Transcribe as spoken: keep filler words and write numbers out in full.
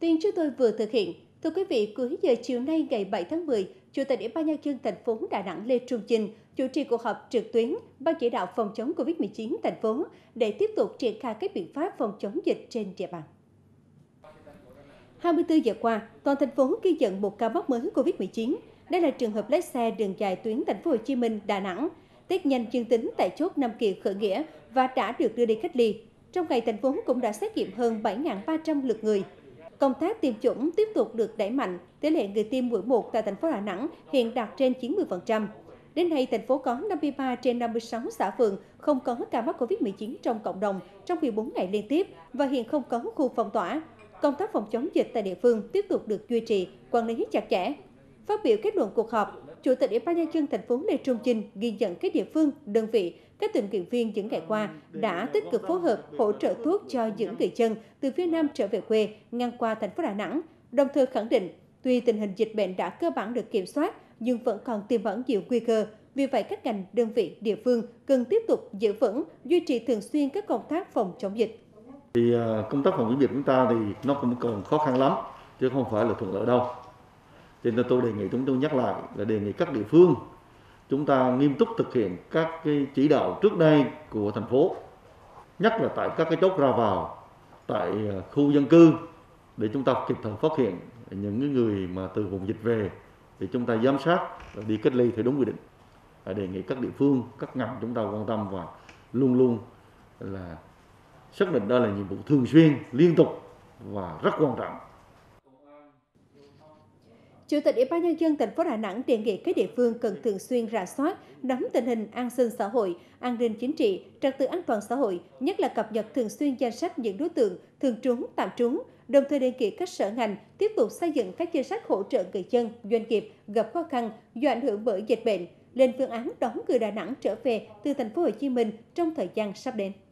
tin chúng tôi vừa thực hiện. Thưa quý vị, cuối giờ chiều nay ngày bảy tháng mười, Chủ tịch Ủy ban nhân dân thành phố Đà Nẵng Lê Trung Chinh chủ trì cuộc họp trực tuyến Ban chỉ đạo phòng chống Covid mười chín thành phố để tiếp tục triển khai các biện pháp phòng chống dịch trên địa bàn. hai mươi tư giờ qua, toàn thành phố ghi nhận một ca mắc mới Covid mười chín. Đây là trường hợp lái xe đường dài tuyến thành phố Hồ Chí Minh Đà Nẵng, test nhanh dương tính tại chốt Nam Kỳ khởi nghĩa và đã được đưa đi cách ly. Trong ngày, thành phố cũng đã xét nghiệm hơn bảy nghìn ba trăm lượt người. Công tác tiêm chủng tiếp tục được đẩy mạnh, tỷ lệ người tiêm mũi một tại thành phố Đà Nẵng hiện đạt trên chín mươi phần trăm. Đến nay, thành phố có năm mươi ba trên năm mươi sáu xã phường không có ca mắc Covid mười chín trong cộng đồng trong mười bốn ngày liên tiếp và hiện không có khu phong tỏa. Công tác phòng chống dịch tại địa phương tiếp tục được duy trì, quản lý chặt chẽ. Phát biểu kết luận cuộc họp, Chủ tịch Ủy ban nhân dân thành phố Lê Trung Chinh ghi nhận các địa phương, đơn vị, các tình nguyện viên những ngày qua đã tích cực phối hợp hỗ trợ thuốc cho những người dân từ phía Nam trở về quê ngang qua thành phố Đà Nẵng, đồng thời khẳng định tuy tình hình dịch bệnh đã cơ bản được kiểm soát nhưng vẫn còn tiềm ẩn nhiều nguy cơ. Vì vậy, các ngành, đơn vị, địa phương cần tiếp tục giữ vững, duy trì thường xuyên các công tác phòng chống dịch. Thì công tác phòng chống dịch chúng ta thì nó cũng còn khó khăn lắm, chứ không phải là thuận lợi đâu. Cho nên tôi đề nghị chúng tôi nhắc lại là đề nghị các địa phương chúng ta nghiêm túc thực hiện các cái chỉ đạo trước đây của thành phố, nhất là tại các cái chốt ra vào, tại khu dân cư để chúng ta kịp thời phát hiện những người mà từ vùng dịch về thì chúng ta giám sát và đi cách ly theo đúng quy định. Đề nghị các địa phương, các ngành chúng ta quan tâm và luôn luôn là xác định đó là nhiệm vụ thường xuyên, liên tục và rất quan trọng. Chủ tịch Ủy ban nhân dân thành phố Đà Nẵng đề nghị các địa phương cần thường xuyên rà soát, nắm tình hình an sinh xã hội, an ninh chính trị, trật tự an toàn xã hội, nhất là cập nhật thường xuyên danh sách những đối tượng thường trú, tạm trú, đồng thời đề nghị các sở ngành tiếp tục xây dựng các chính sách hỗ trợ người dân, doanh nghiệp gặp khó khăn do ảnh hưởng bởi dịch bệnh, lên phương án đón người Đà Nẵng trở về từ thành phố Hồ Chí Minh trong thời gian sắp đến.